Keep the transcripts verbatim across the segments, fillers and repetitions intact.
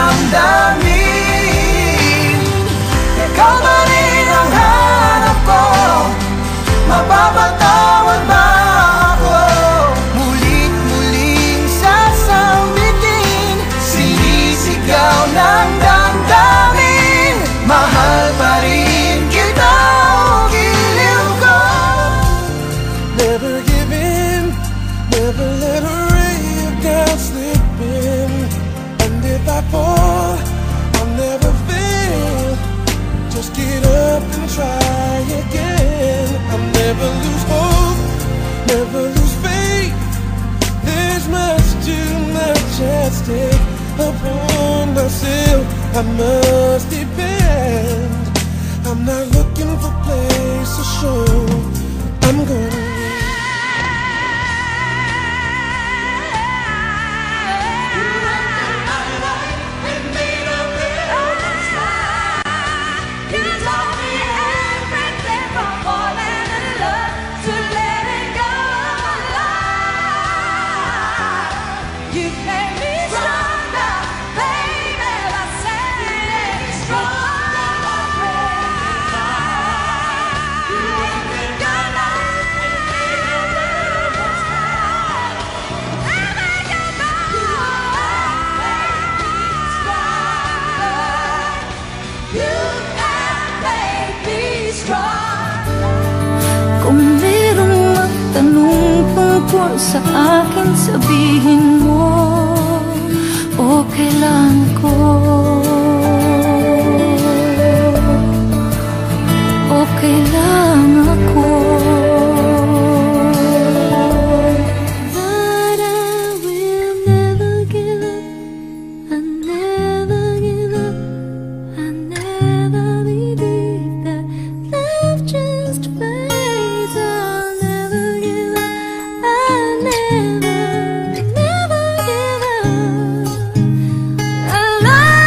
damdamin. Ikaw pa rin ang hanap ko, mapapatawad ba ako? Mulit-muling sasambitin, sinisigaw ng damdamin. Mahal pa rin kita, o giliw ko. Never give in, never let a ray of doubt slip in. And if I fall, I'll never fail. Just get up and try again. I'll never lose hope, never lose faith. There's much too much at stake. Upon myself I must depend. I'm not looking for place to show I'm gonna sa akin, sabihin mo, okay lang ko, okay lang ako. But I will never give up, I never give up, I never believe that love just fades. I'll never give up, I'll never, never give up. I love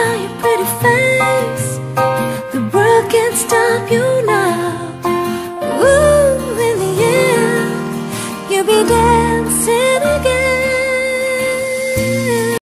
smile, your pretty face. The world can't stop you now. Ooh, in the end, you'll be there.